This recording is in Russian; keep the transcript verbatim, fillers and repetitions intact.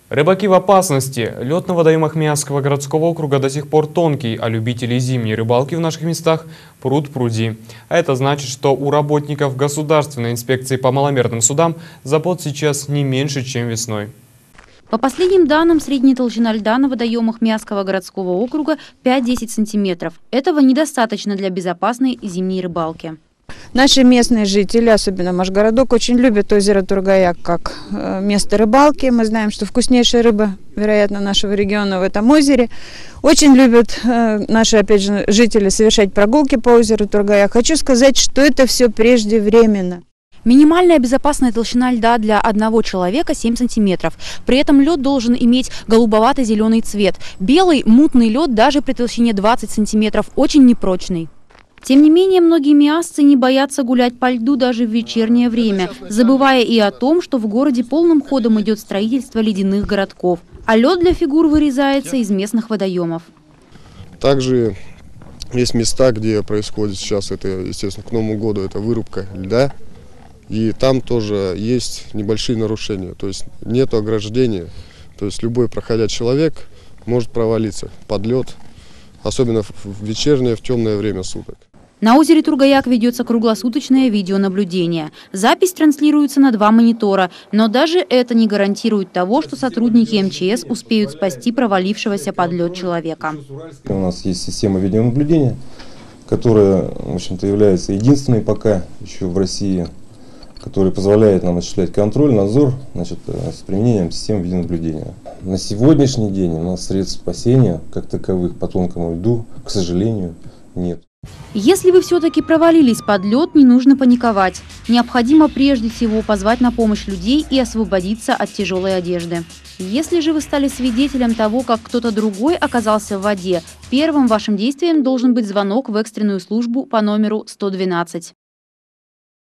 Рыбаки в опасности. Лед на водоемах Миасского городского округа до сих пор тонкий, а любителей зимней рыбалки в наших местах пруд пруди. А это значит, что у работников Государственной инспекции по маломерным судам забот сейчас не меньше, чем весной. По последним данным, средняя толщина льда на водоемах Миасского городского округа пять-десять сантиметров. Этого недостаточно для безопасной зимней рыбалки. Наши местные жители, особенно наш городок, очень любят озеро Тургаяк как место рыбалки. Мы знаем, что вкуснейшая рыба, вероятно, нашего региона в этом озере. Очень любят наши, опять же, жители совершать прогулки по озеру Тургаяк. Хочу сказать, что это все преждевременно. Минимальная безопасная толщина льда для одного человека семь сантиметров. При этом лед должен иметь голубовато-зеленый цвет. Белый, мутный лед даже при толщине двадцать сантиметров очень непрочный. Тем не менее, многие миасцы не боятся гулять по льду даже в вечернее время, забывая и о том, что в городе полным ходом идет строительство ледяных городков. А лед для фигур вырезается из местных водоемов. Также есть места, где происходит сейчас, это, естественно, к Новому году, это вырубка льда. И там тоже есть небольшие нарушения, то есть нет ограждения. То есть любой проходя человек может провалиться под лед, особенно в вечернее, в темное время суток. На озере Тургаяк ведется круглосуточное видеонаблюдение. Запись транслируется на два монитора, но даже это не гарантирует того, что сотрудники эм че эс успеют спасти провалившегося под лед человека. У нас есть система видеонаблюдения, которая, в общем-то, является единственной пока еще в России, который позволяет нам осуществлять контроль, надзор, значит, с применением системы видеонаблюдения. На сегодняшний день у нас средств спасения, как таковых, по тонкому льду, к сожалению, нет. Если вы все-таки провалились под лед, не нужно паниковать. Необходимо прежде всего позвать на помощь людей и освободиться от тяжелой одежды. Если же вы стали свидетелем того, как кто-то другой оказался в воде, первым вашим действием должен быть звонок в экстренную службу по номеру сто двенадцать.